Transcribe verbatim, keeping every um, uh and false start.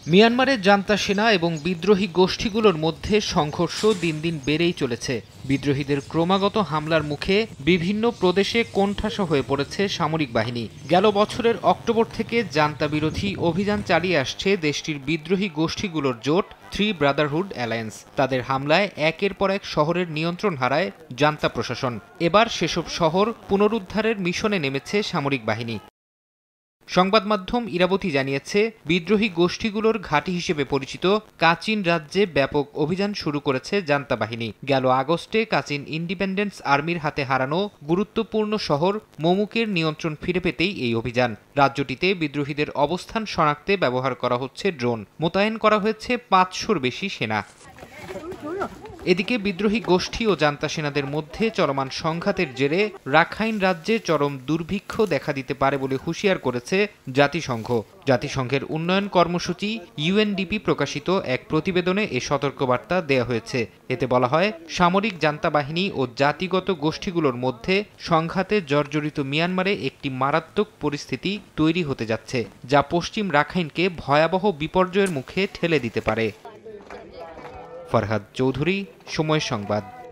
মিয়ানমারের জান্তা সেনা এবং বিদ্রোহী গোষ্ঠীগুলোর মধ্যে সংঘর্ষ দিন দিন বেড়েই চলেছে। বিদ্রোহীদের ক্রমাগত হামলার মুখে বিভিন্ন প্রদেশে কোণঠাসা হয়ে পড়েছে সামরিক বাহিনী। গেল বছরের অক্টোবর থেকে জান্তা বিরোধী অভিযান চালিয়ে আসছে দেশটির বিদ্রোহী গোষ্ঠীগুলোর জোট থ্রি ব্রাদারহুড অ্যালায়েন্স। তাদের হামলায় একের পর এক শহরের নিয়ন্ত্রণ হারায় জান্তা প্রশাসন। এবার সেসব শহর পুনরুদ্ধারের মিশনে নেমেছে সামরিক বাহিনী। সংবাদ মাধ্যম ইরাবতী জানিয়েছে, বিদ্রোহী গোষ্ঠীগুলোর ঘাঁটি হিসেবে পরিচিত কাচিন রাজ্যে ব্যাপক অভিযান শুরু করেছে জান্তা বাহিনী। গেল আগস্টে কাচিন ইন্ডিপেন্ডেন্স আর্মির হাতে হারানো গুরুত্বপূর্ণ শহর মোমুকের নিয়ন্ত্রণ ফিরে পেতেই এই অভিযান। রাজ্যটিতে বিদ্রোহীদের অবস্থান শনাক্তে ব্যবহার করা হচ্ছে ড্রোন। মোতায়েন করা হয়েছে পাঁচশোর বেশি সেনা। এদিকে বিদ্রোহী গোষ্ঠী ও জান্তা সেনাদের মধ্যে চলমান সংঘাতের জেরে রাখাইন রাজ্যে চরম দুর্ভিক্ষ দেখা দিতে পারে বলে হুঁশিয়ার করেছে জাতিসংঘ। জাতিসংঘের উন্নয়ন কর্মসূচি ইউএনডিপি প্রকাশিত এক প্রতিবেদনে এ সতর্কবার্তা দেয়া হয়েছে। এতে বলা হয়, সামরিক জান্তা বাহিনী ও জাতিগত গোষ্ঠীগুলোর মধ্যে সংঘাতে জর্জরিত মিয়ানমারে একটি মারাত্মক পরিস্থিতি তৈরি হতে যাচ্ছে, যা পশ্চিম রাখাইনকে ভয়াবহ বিপর্যয়ের মুখে ঠেলে দিতে পারে। ফরহাদ চৌধুরী, সময় সংবাদ।